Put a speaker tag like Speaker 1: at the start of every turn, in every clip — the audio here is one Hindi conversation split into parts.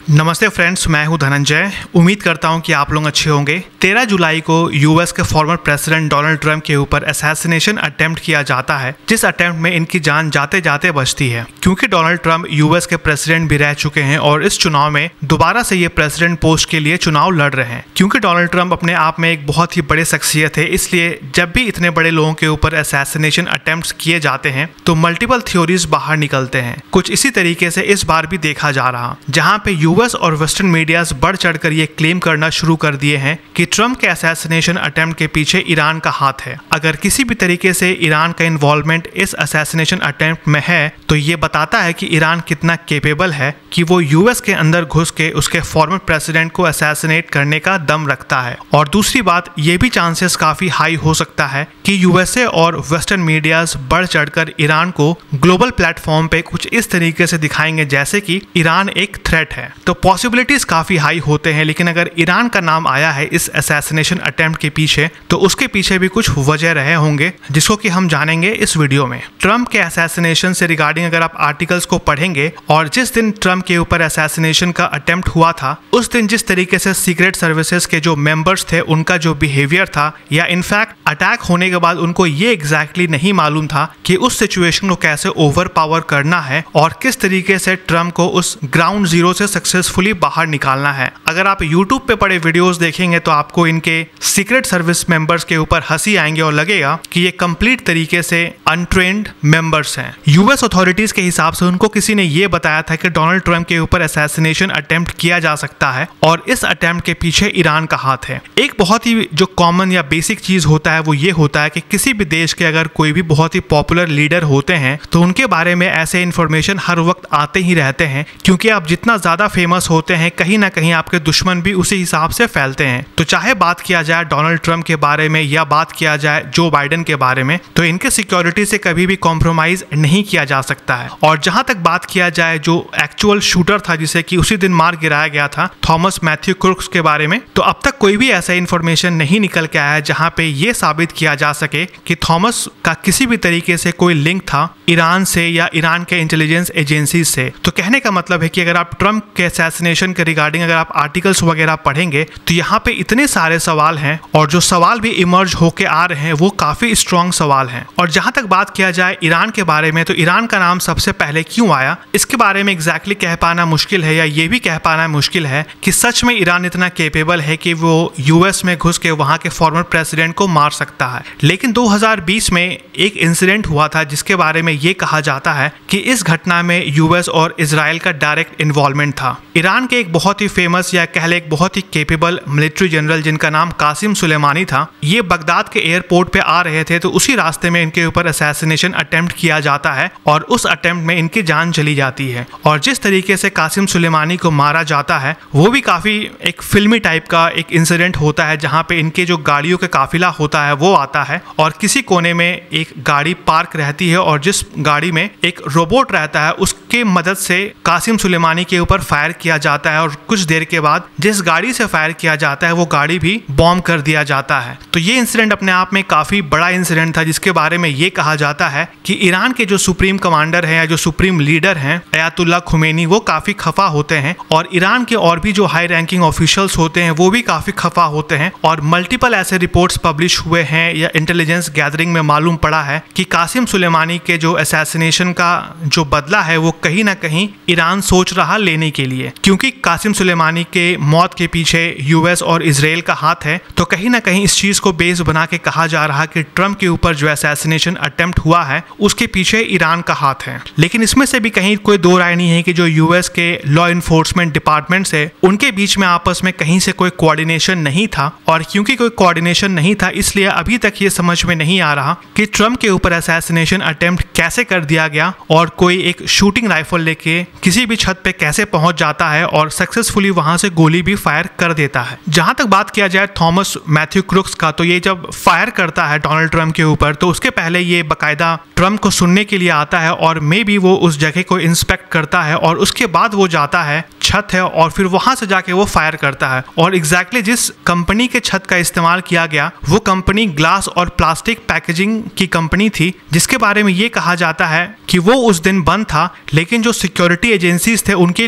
Speaker 1: नमस्ते फ्रेंड्स, मैं हूं धनंजय। उम्मीद करता हूं कि आप लोग अच्छे होंगे। 13 जुलाई को यूएस के फॉर्मर प्रेसिडेंट डोनाल्ड ट्रंप के ऊपर असैसिनेशन अटेम्प्ट किया जाता है, जिस अटेम्प्ट में इनकी जान जाते जाते बचती है। क्योंकि डोनाल्ड ट्रंप यूएस के प्रेसिडेंट भी रह चुके हैं और इस चुनाव में दोबारा से ये प्रेसिडेंट पोस्ट के लिए चुनाव लड़ रहे हैं। क्योंकि डोनाल्ड ट्रंप अपने आप में एक बहुत ही बड़े शख्सियत है, इसलिए जब भी इतने बड़े लोगों के ऊपर असैसिनेशन अटेम्प्ट किए जाते हैं तो मल्टीपल थ्योरीज बाहर निकलते हैं। कुछ इसी तरीके से इस बार भी देखा जा रहा, जहां पे यूएस और वेस्टर्न मीडियाज बढ़ चढ़कर ये क्लेम करना शुरू कर दिए हैं कि ट्रंप के असैसिनेशन अटेम्प्ट के पीछे ईरान का हाथ है। अगर किसी भी तरीके से ईरान का इन्वॉल्वमेंट इस असैसिनेशन अटेम्प्ट में है तो ये बताता है कि ईरान कितना केपेबल है कि वो यूएस के अंदर घुस के उसके फॉर्मर प्रेसिडेंट को असैसिनेट करने का दम रखता है। और दूसरी बात, ये भी चांसेस काफी हाई हो सकता है कि यूएसए और वेस्टर्न मीडियाज बढ़ चढ़कर ईरान को ग्लोबल प्लेटफॉर्म पे कुछ इस तरीके से दिखाएंगे जैसे कि ईरान एक थ्रेट है। तो पॉसिबिलिटीज काफी हाई होते हैं, लेकिन अगर ईरान का नाम आया है इस असैसिनेशन अटेम्प्ट के पीछे तो उसके पीछे भी कुछ वजह रहे होंगे, जिसको कि हम जानेंगे इस वीडियो में। ट्रंप के असैसिनेशन से रिगार्डिंग अगर आप आर्टिकल्स को पढ़ेंगे और जिस दिन ट्रंप के ऊपर असैसिनेशन का अटेम्प्ट हुआ था उस दिन जिस तरीके से सीक्रेट सर्विसेज के जो मेंबर्स थे उनका जो बिहेवियर था, या इनफैक्ट अटैक होने के बाद उनको ये एग्जैक्टली नहीं मालूम था कि उस सिचुएशन को कैसे ओवर पावर करना है और किस तरीके से ट्रंप को उस ग्राउंड जीरो से सक्सेसफुली बाहर निकालना है। अगर आप YouTube पे पड़े वीडियोस देखेंगे तो आपको इनके सीक्रेट सर्विस मेंबर्स के ऊपर हंसी आएंगे और लगेगा कि ये कंप्लीट तरीके से अनट्रेन्ड मेंबर्स हैं। यूएस अथॉरिटीज के हिसाब से उनको किसी ने ये बताया था कि डोनाल्ड ट्रंप के ऊपर असैसिनेशन अटेम्प्ट किया जा सकता है और इस अटेम्प्ट के पीछे ईरान का हाथ है। एक बहुत ही जो कॉमन या बेसिक चीज होता है वो ये होता है कि किसी भी देश के अगर कोई भी बहुत ही पॉपुलर लीडर होते हैं तो उनके बारे में ऐसे इन्फॉर्मेशन हर वक्त आते ही रहते हैं, क्योंकि आप जितना ज्यादा फेमस होते हैं कहीं ना कहीं आपके दुश्मन भी उसी हिसाब से फैलते हैं। तो चाहे बात किया जाए डोनाल्ड ट्रंप के बारे में या बात किया जाए जो बाइडेन के बारे में, तो इनके सिक्योरिटी से कभी भी कॉम्प्रोमाइज नहीं किया जा सकता है। और जहां तक बात किया जाए जो एक्चुअल शूटर था जिसे कि उसी दिन मार गिराया गया था, थॉमस मैथ्यू क्रुक्स के बारे में, तो अब तक कोई भी ऐसा इन्फॉर्मेशन नहीं निकल के आया है जहां पे ये साबित किया जा सके कि थॉमस का किसी भी तरीके से कोई लिंक था ईरान से या ईरान के इंटेलिजेंस एजेंसी से। तो कहने का मतलब है कि अगर आप ट्रंप के असैसिनेशन के रिगार्डिंग अगर आप आर्टिकल्स वगैरह पढ़ेंगे तो यहाँ पे इतने सारे सवाल हैं और जो सवाल भी इमर्ज होके आ रहे हैं वो काफी स्ट्रॉन्ग सवाल हैं। और जहां तक बात किया जाए ईरान के बारे में, तो ईरान का नाम सबसे पहले क्यों आया इसके बारे में एग्जैक्टली कह पाना मुश्किल है, या ये भी कह पाना मुश्किल है कि सच में ईरान इतना केपेबल है कि वो यूएस में घुस के वहां के फॉर्मर प्रेसिडेंट को मार सकता है। लेकिन 2020 में एक इंसिडेंट हुआ था जिसके बारे में ये कहा जाता है कि इस घटना में यूएस और इजराइल का डायरेक्ट इन्वॉल्वमेंट था। ईरान के एक बहुत ही फेमस या कह ले एक बहुत ही केपेबल मिलिट्री जनरल जिनका नाम कासिम सुलेमानी था, ये बगदाद के एयरपोर्ट पे आ रहे थे तो उसी रास्ते में इनके ऊपर असैसिनेशन अटेम्प्ट किया जाता है और उस अटेम्प्ट में इनकी जान चली जाती है। और जिस तरीके से कासिम सुलेमानी को मारा जाता है वो भी काफी एक फिल्मी टाइप का एक इंसिडेंट होता है, जहां पे इनके जो गाड़ियों का काफिला होता है वो आता है और किसी कोने में एक गाड़ी पार्क रहती है और जिस गाड़ी में एक रोबोट रहता है उसके मदद से कासिम सुलेमानी के ऊपर फायर किया जाता है और कुछ देर के बाद जिस गाड़ी से फायर किया जाता है वो गाड़ी भी बॉम्ब कर दिया जाता है। तो ये इंसिडेंट अपने आप में काफी बड़ा इंसिडेंट था, जिसके बारे में ये कहा जाता है कि ईरान के जो सुप्रीम कमांडर हैं या जो सुप्रीम लीडर हैं अयातुल्लाह खुमैनी, वो काफी खफा होते हैं और ईरान के और भी जो हाई रैंकिंग ऑफिशियल्स होते हैं वो भी काफी खफा होते हैं। और मल्टीपल ऐसे रिपोर्ट्स पब्लिश हुए हैं या इंटेलिजेंस गैदरिंग में मालूम पड़ा है कि कासिम सुलेमानी के जो असैसिनेशन का जो बदला है वो कहीं ना कहीं ईरान सोच रहा लेने के लिए, क्योंकि कासिम सुलेमानी के मौत के पीछे यूएस और इजराइल का हाथ है। तो कहीं ना कहीं इस चीज को बेस बना के कहा जा रहा कि ट्रंप के ऊपर जो असैसिनेशन अटेम्प्ट हुआ है उसके पीछे ईरान का हाथ है। लेकिन इसमें से भी कहीं कोई दो राय नहीं है कि जो यूएस के लॉ इन्फोर्समेंट डिपार्टमेंट है उनके बीच में आपस में कहीं से कोई कोऑर्डिनेशन नहीं था। और क्योंकि कोई कोऑर्डिनेशन नहीं था इसलिए अभी तक ये समझ में नहीं आ रहा कि ट्रंप के ऊपर असैसिनेशन अटेम्प्ट कैसे कर दिया गया और कोई एक शूटिंग राइफल लेके किसी भी छत पे कैसे पहुंच जाता है और सक्सेसफुली वहां से गोली भी फायर कर देता है। जहां तक बात किया जाए थॉमस मैथ्यू क्रुक्स का, तो ये जब फायर करता है डोनाल्ड ट्रंप के ऊपर तो उसके पहले ये बाकायदा ट्रंप को सुनने के लिए आता है और मे बी वो उस जगह को इंस्पेक्ट करता है और उसके बाद वो जाता है छत है और फिर वहां से जाके वो फायर करता है। और एग्जैक्टली जिस कंपनी के छत का इस्तेमाल किया गया वो कंपनी ग्लास और प्लास्टिक पैकेजिंग की कंपनी थी, जिसके बारे में ये कहा जाता है कि वो उस दिन बंद था, लेकिन जो सिक्योरिटी एजेंसीज थे उनके लिए वो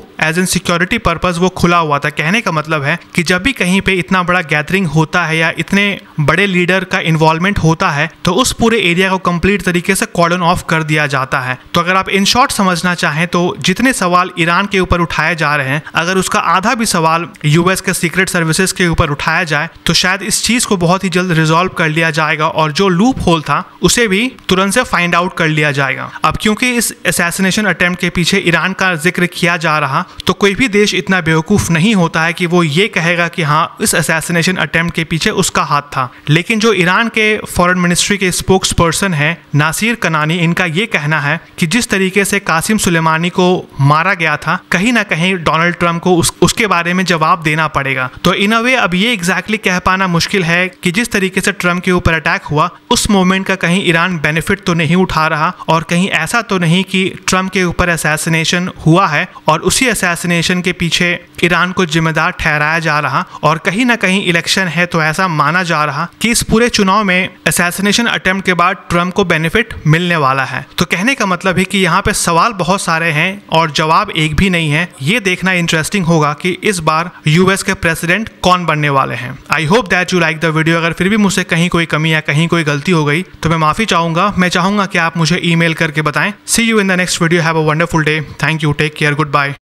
Speaker 1: एज इन सिक्योरिटी पर्पस वो खुला हुआ था। कहने का मतलब है कि जब भी कहीं पे इतना बड़ा गैदरिंग होता है या इतने बड़े लीडर का इन्वॉल्वमेंट होता है तो उस पूरे एरिया को कंप्लीट तरीके से कॉर्डन ऑफ कर दिया जाता है। तो अगर आप इन शॉर्ट समझना चाहें तो जितने सवाल ईरान के ऊपर उठाए जा रहे हैं, अगर उसका आधा भी सवाल यूएस के सीक्रेट सर्विसेज के ऊपर उठाया जाए तो शायद इस चीज को बहुत ही जल्द रिजॉल्व कर लिया जाएगा और जो लूप होल था उसे भी तुरंत से फाइंड आउट कर लिया जाएगा। अब क्योंकि इस असैसिनेशन अटेम्प्ट के पीछे ईरान का जिक्र किया जा रहा, तो कोई भी देश इतना बेवकूफ नहीं होता है कि वो ये कहेगा कि हाँ इस असैसिनेशन अटेम्प्ट के पीछे उसका हाथ था। लेकिन जो ईरान के फॉरेन मिनिस्ट्री के स्पोक्स पर्सन है नासिर कनानी, इनका ये कहना है कि जिस तरीके से कासिम सुलेमानी को मारा गया था, कहीं ना कहीं डोनाल्ड ट्रंप को उसके बारे में जवाब देना पड़ेगा। तो इन अ वे अब ये एग्जैक्टली कह पाना मुश्किल है कि जिस तरीके से ट्रंप के ऊपर अटैक हुआ उस मोमेंट का कहीं ईरान बेनिफिट तो नहीं उठा रहा और कहीं ऐसा तो नहीं कि ट्रंप के ऊपर असैसिनेशन हुआ है और उसी असैसिनेशन के पीछे ईरान को जिम्मेदार ठहराया जा रहा और कहीं ना कहीं इलेक्शन है तो ऐसा माना जा रहा कि इस पूरे चुनाव में असैसिनेशन अटेम्प्ट के बाद ट्रंप को बेनिफिट मिलने वाला है। तो कहने का मतलब है कि यहाँ पे सवाल बहुत सारे हैं और जवाब एक भी नहीं है। ये देखना इंटरेस्टिंग होगा कि इस बार यूएस के प्रेसिडेंट कौन बनने वाले हैं। I hope that you like the video. अगर फिर भी मुझसे कहीं कोई कमी या कहीं कोई गलती हो गई तो मैं माफी चाहूंगा। मैं चाहूंगा कि आप मुझे ईमेल करके बताएं। See you in the next video. Have a wonderful day. Thank you. Take care. Good bye.